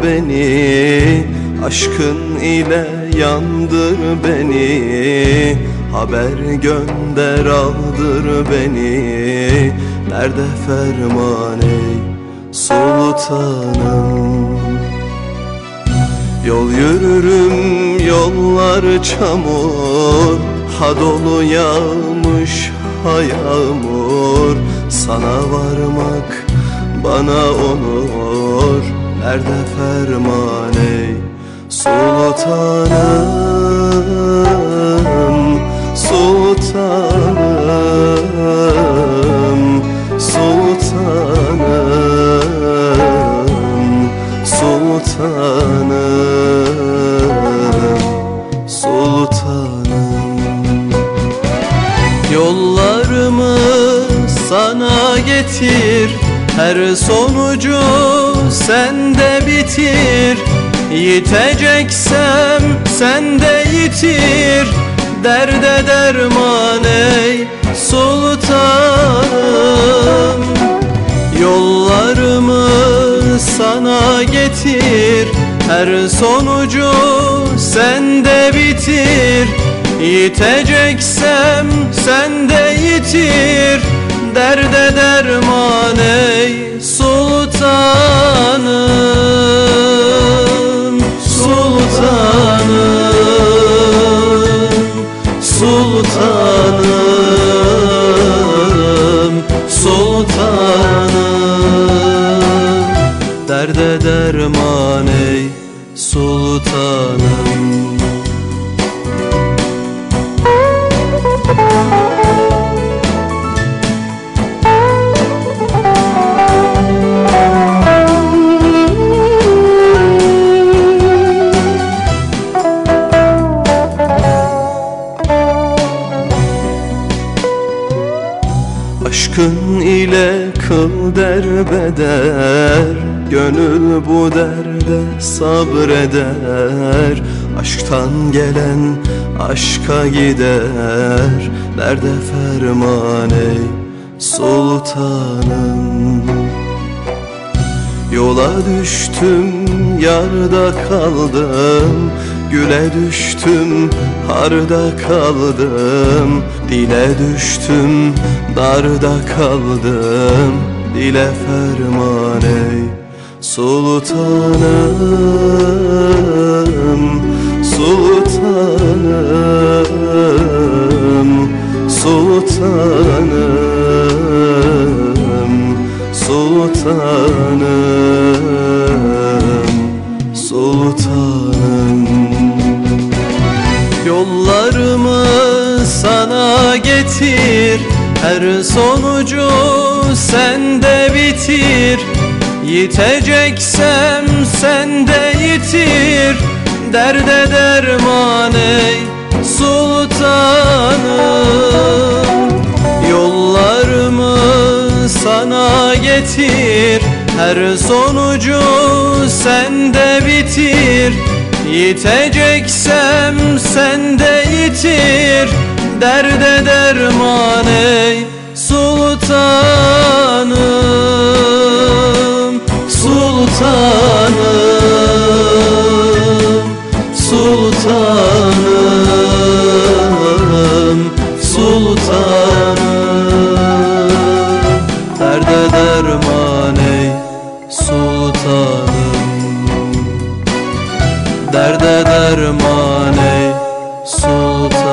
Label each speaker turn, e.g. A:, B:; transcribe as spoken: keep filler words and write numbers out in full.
A: beni, aşkın ile yandır beni. Haber gönder aldır beni, nerede ferman ey sultanım. Yol yürürüm yollar çamur, ha dolu yağmış ha yağmur. Sana varmak bana onur, nerede ferman ey sultanım. Sultanım, sultanım, sultanım, sultanım. Yollarımı sana getir, her sonucu sende bitir. Yiteceksem sende yitir, derde derman ey sultanım. Yollarımı sana getir, her sonucu sende bitir. Yiteceksem sende yitir, derde derman ey sultanım. Sultanım, sultanım, sultanım, derde derman ey sultanım. Aşkın ile kıl derbeder, gönül bu derde sabreder. Aşktan gelen aşka gider, derde ferman ey sultanım. Yola düştüm yarda kaldım, güle düştüm harda kaldım. Dile düştüm darda kaldım, dile ferman ey sultanım. Sultanım, sultanım, sultanım, sultanım. Yollarımı sana getir, her sonucu sende bitir. Yiteceksem sende yitir, derde derman ey sultanım. Yollarımı sana getir, her sonucu sende bitir. Yiteceksem sende yitir, derde derman ey sultanım. Sultanım, sultanım, sultanım, derde derman ey sultanım. Derde derman ey sultanım.